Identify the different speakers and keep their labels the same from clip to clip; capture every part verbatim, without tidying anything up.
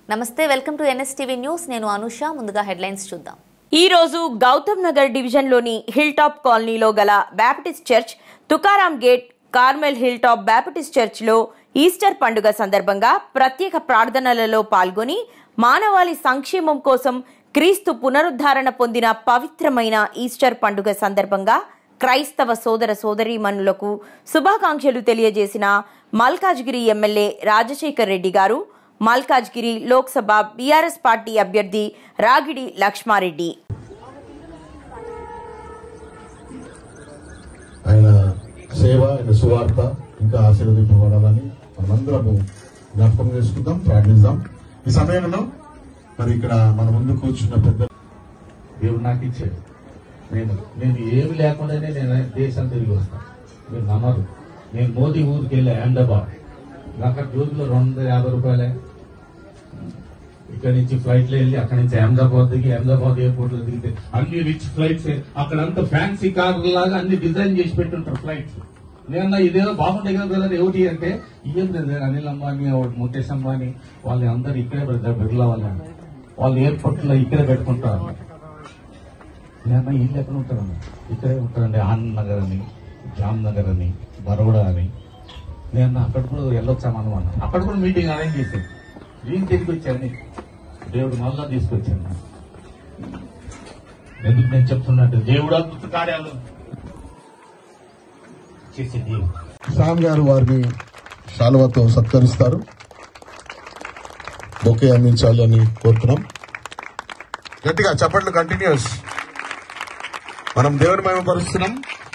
Speaker 1: నమస్తే welcome to NSTV news నేను అనుష ముందుగా హెడ్లైన్స్ చూద్దాం
Speaker 2: ఈ రోజు గౌతమ్ నగర్ డివిజన్ లోని హిల్ టాప్ కాలనీలో గల Baptist church Tukaram gate Carmel hill top Baptist church లో ఈస్టర్ పండుగ సందర్భంగా ప్రత్యేక ప్రార్థనలలో పాల్గొని మానవాళి సంక్షేమం కోసం క్రీస్తు పునరుద్ధరణ పొందిన పవిత్రమైన ఈస్టర్ పండుగ సందర్భంగా క్రైస్తవ సోదర సోదరీమణులకు శుభాకాంక్షలు తెలియజేసిన మల్కాజ్గిరి ఎమ్మెల్యే రాజశేఖర్ రెడ్డి గారు మల్కాజ్గిరి లోక్సభ బీఆర్ఎస్ పార్టీ అభ్యర్థి రాగిడి లక్ష్మారెడ్డి
Speaker 3: ఆయన సేవ ఆయన సువార్త ఇంకా ఆశీర్వదింపబడాలని మనమందరము జ్ఞాపకం చేసుకుందాం, ప్రార్థిద్దాం. ఈ సమయంలో మరి ఇక్కడ మన ముందు కూర్చున్న పెద్ద దేవుడు నాకు ఇచ్చాడు. నేను నేను ఏమి లేకుండానే నేను దేశం తిరిగి వస్తాను. మీరు నమ్మరు. నేను మోదీ ఊరికి వెళ్ళా అహ్మదాబాద్. అక్కడ జోబులో రెండు వందల యాభై రూపాయలే. ఇక్కడ నుంచి ఫ్లైట్ లో వెళ్ళి అక్కడ నుంచి అహ్మదాబాద్ దిగి అహ్మదాబాద్ ఎయిర్పోర్ట్ లో దిగితే అన్ని రిచ్ ఫ్లైట్స్, అక్కడ అంతా ఫ్యాన్సీ కార్లు లాగా అన్ని డిజైన్ చేసి పెట్టుంటారు ఫ్లైట్స్. నేను ఇదేదో బాగుంటాయి కదా బ్రదర్ ఏమిటి అంటే ఏం లేదు, అనిల్ అంబానీ ముఖేష్ అంబానీ వాళ్ళు అందరు ఇక్కడే పెడతారు. బిర్లా వాళ్ళ వాళ్ళు ఎయిర్పోర్ట్ లో ఇక్కడే పెట్టుకుంటారు. నేను ఇల్లు ఎక్కడ ఉంటారన్న ఇక్కడే ఉంటారండి. ఆనంద్ నగర్ అని, జామ్ నగర్ అని, బరోడా అని. నేను అక్కడ కూడా వెళ్ళొచ్చామని అన్న అక్కడ కూడా మీటింగ్ అరేంజ్ చేశాను. ఏం తిరిగి వచ్చాను, దేవుడు మళ్ళా తీసుకొచ్చాను. ఎందుకు నేను చెప్తున్నట్టు దేవుడు అద్భుత కార్యాలు చేసే దేవుడు. శ్యామ్ గారు వారిని శాలువాతో సత్కరిస్తారు. బొకే అందించాలి అని కోరుతున్నాం. గట్టిగా చప్పట్లు కంటిన్యూస్. మనం దేవుని మహిమపరుస్తున్నాం.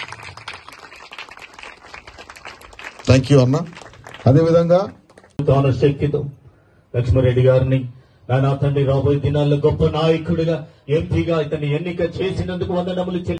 Speaker 3: థ్యాంక్ యూ అన్న. అదేవిధంగా శక్తితో లక్ష్మారెడ్డి గారిని నా తండ్రి రాబోయే దినాల్లో గొప్ప నాయకుడిగా ఎంపీగా ఇతన్ని ఎన్నిక చేసినందుకు వందనములు